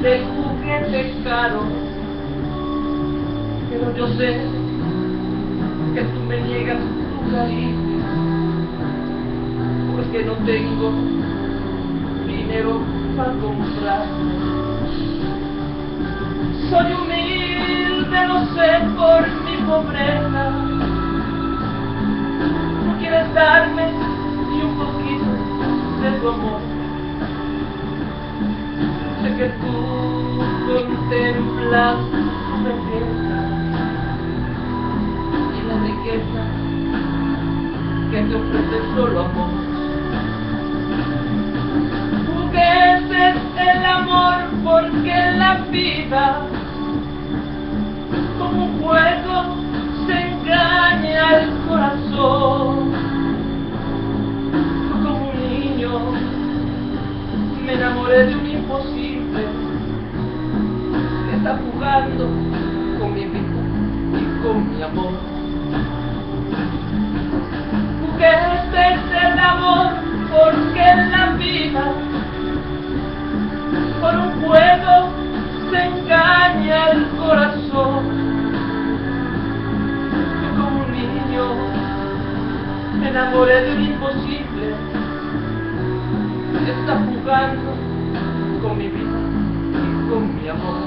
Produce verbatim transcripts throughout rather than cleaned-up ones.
del juguete caro, pero yo sé que tú me niegas tu cariño, porque no tengo dinero para comprar. Soy humilde, no sé, por mi pobreza, no quieres darme ni un poquito de tu amor. Sé que tú contemplas tu belleza y la riqueza que te ofrece solo amor. Juguetes el amor, porque en la vida como un juego se engaña el corazón. Yo como un niño me enamoré de un imposible que está jugando con mi vida y con mi amor. Juguetes del amor, porque en la vida por un juego se engaña el corazón. Yo como un niño me enamoré de un imposible que está jugando con mi vida y con mi amor.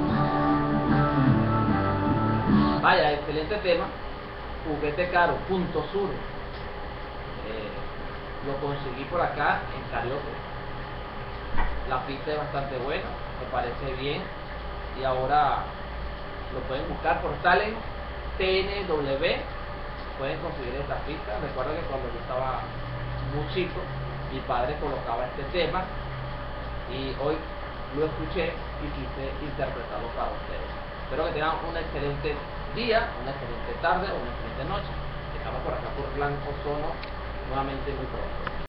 Vaya, excelente tema. Juguete caro, punto sur. Eh, lo conseguí por acá en Karaoke. La pista es bastante buena, me parece bien. Y ahora lo pueden buscar por Talent T N W. Pueden conseguir esta pista. Recuerdo que cuando yo estaba muy chico, mi padre colocaba este tema y hoy lo escuché y quise interpretarlo para ustedes. Espero que tengan un excelente día, una excelente tarde o una excelente noche. Estamos por acá por Plan Ozono nuevamente muy pronto.